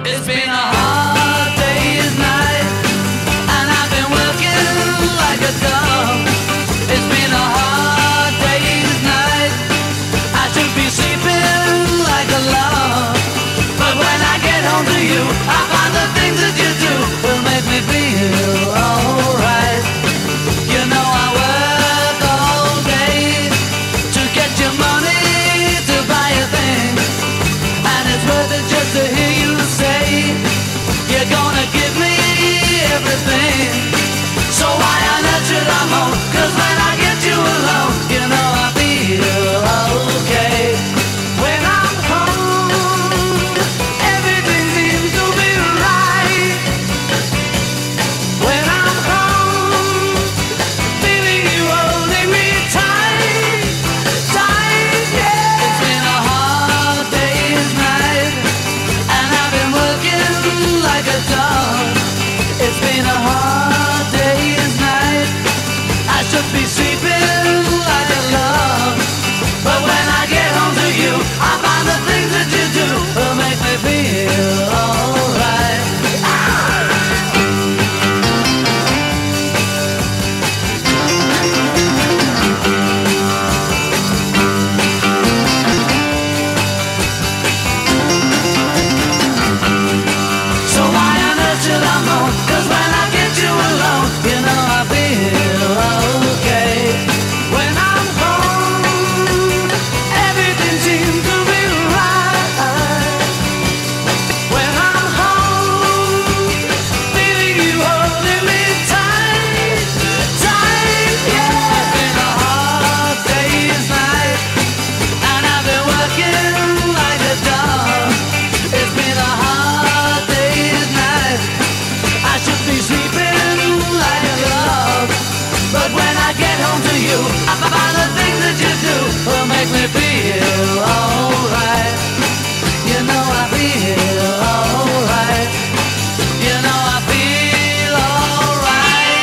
It's been a hard day's night, and I've been working like a dog. It's been a hard day's night. I should be sleeping like a log, but when I get home to you, I find the things that you do will make me feel alright. You know I work all day to get your money to buy a thing, and it's worth it just to hear you say you're gonna give me everything. So why on earth should I moan? 'Cause when I get you alone, you know I feel okay. When I'm home, everything seems to be right. When I'm home, feeling you holding me tight, tight, yeah. It's been a hard day's night, and I've been working like a dog. It's been a hard day's night. I should be sleeping like a log, but when I get home to you, I find the things that you do will make me feel alright. So why on earth should I moan? 'Cause when I get you alone, you know I feel okay. When I'm home, everything seems to be right. When I'm home, feeling you holding me tight, tight, yeah. It's been a hard day's night, and I've been working like a dog. It's been a hard day's night. I should be sleeping like a log, but when I get home to you, I find the things that you do will make me feel alright. You know I feel alright. You know I feel alright.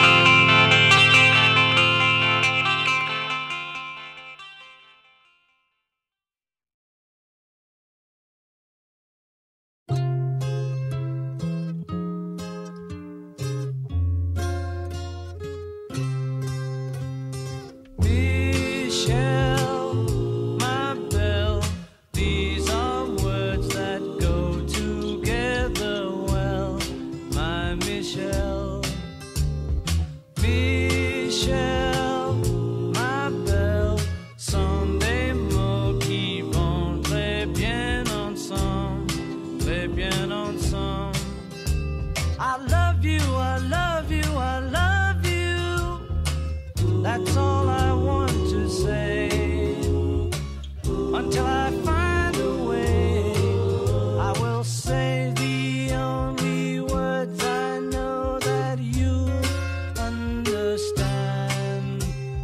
Michelle, my belle, these are words that go together well. My Michelle, Michelle, my belle, someday mots qui vont très bien ensemble, très bien ensemble. I love you, I love you, I love you. That's all I want to say. Until I find a way, I will say the only words I know that you understand.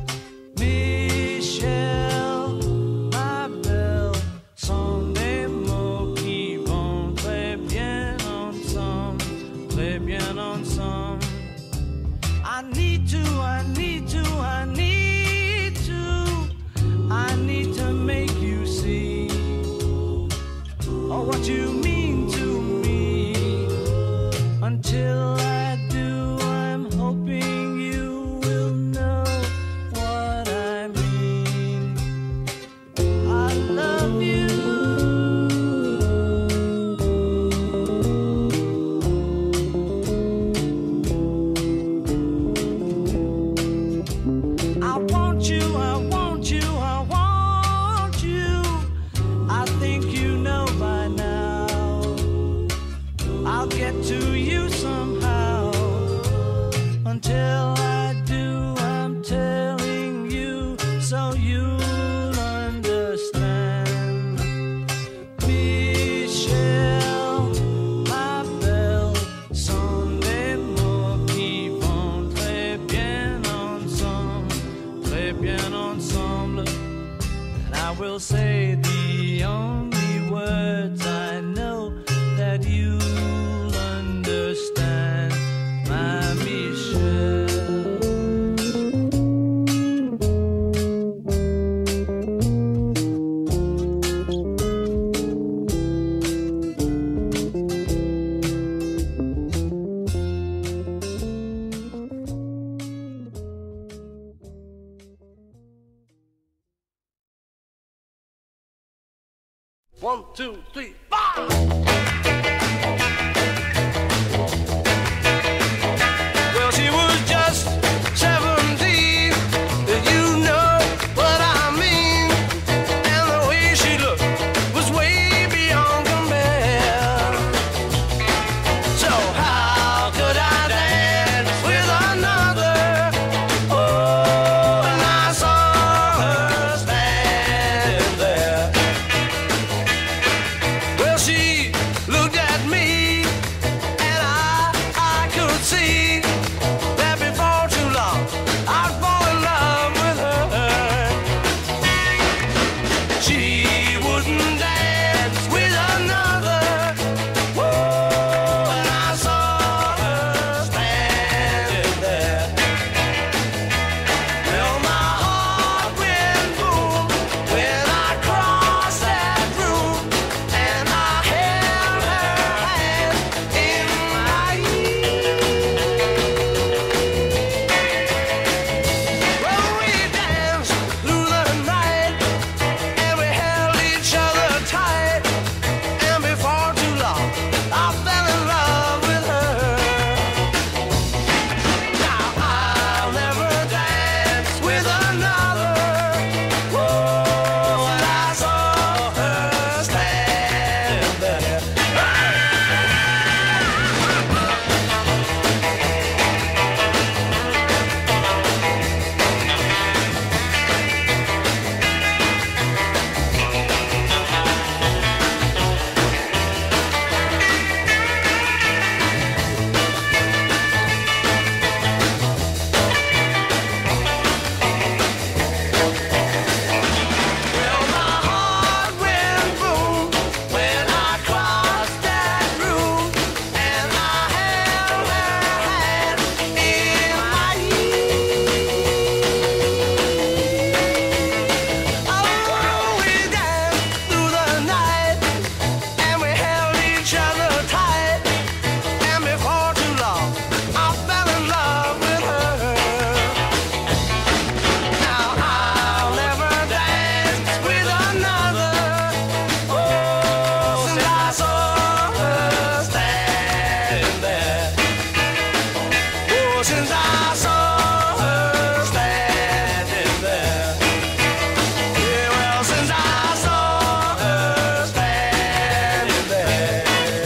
Michelle, my belle, sont des mots qui vont très bien ensemble, très bien ensemble. I need to, I need to, I need to, I need to make you see oh, what you mean to me. Until I do, I'm hoping you will know what I mean. I love you. I want you, I want you, I want you. I think you know by now. 1, 2, 3, 4. Well, she was just 17, you know what I mean. And the way she looked was way beyond compare. So how could I dance with another? Oh, and I saw her standing there. Well, she looked at me, and I could see that before too long I'd fall in love with her. She wouldn't dance with another. Whoa, and I saw her standing there. Well, my heart went boom when I crossed that room, and I held her hand in mine. Well, we danced through the night, and we held each other tight, and before too long I fell in love with her. Now I'll never dance with another. Whoa, and I saw her standing there. Well, my heart went boom when I crossed that room, and I held her hand in mine. Oh, we danced through the night, and we held each other tight, and before too long I fell in love with her. Now I'll never dance with another. Oh, since I saw her standing there. Oh, since I saw her standing there. Yeah, well, since I saw her standing there.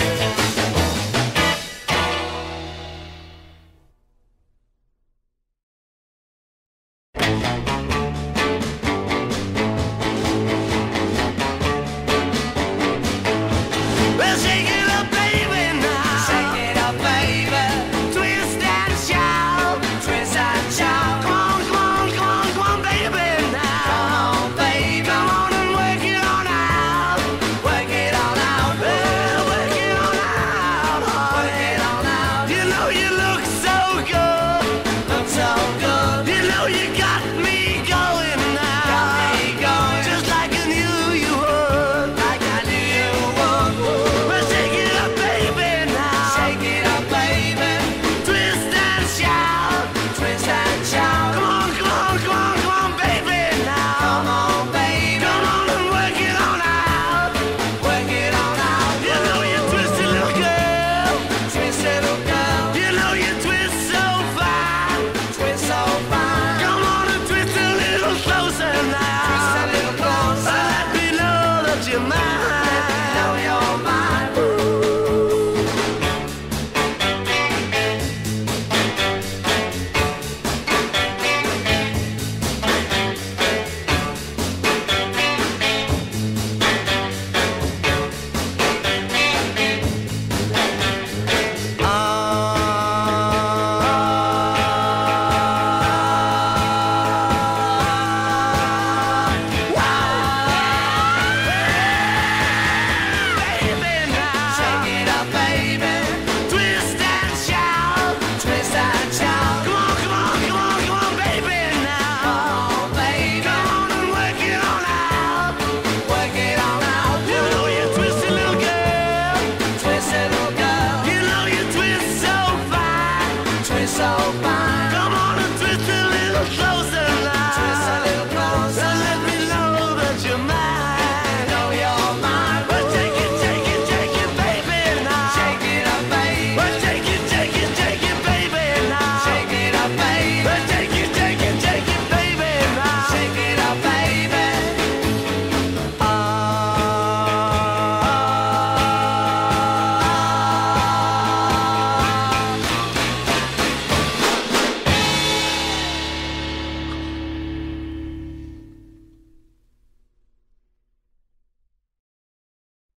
Well, shake it up, baby, now. Shake it up, baby. Twist and shout. Twist and shout. Come on, come on, come on, come on, baby, now. Come on, baby. Come on and work it on out. Work it on out. Well, work it on out. Work it on out. You know you look so good. Look so good. You know you got me going now. Got me going. Just like I knew you would. Like I knew you would. Well, shake it up, baby, now. Shake it up, baby. Twist and shout. Twist and shout. Come on, come on, come on, come on, baby, now. Come on, baby. Come on and work it on out. Work it on out. You know you twisted little girl. Twisted little girl. You know you twist so fine. Twist so fine. Come on and twist a little closer now. Twist a little closer. Let me know that you're mine.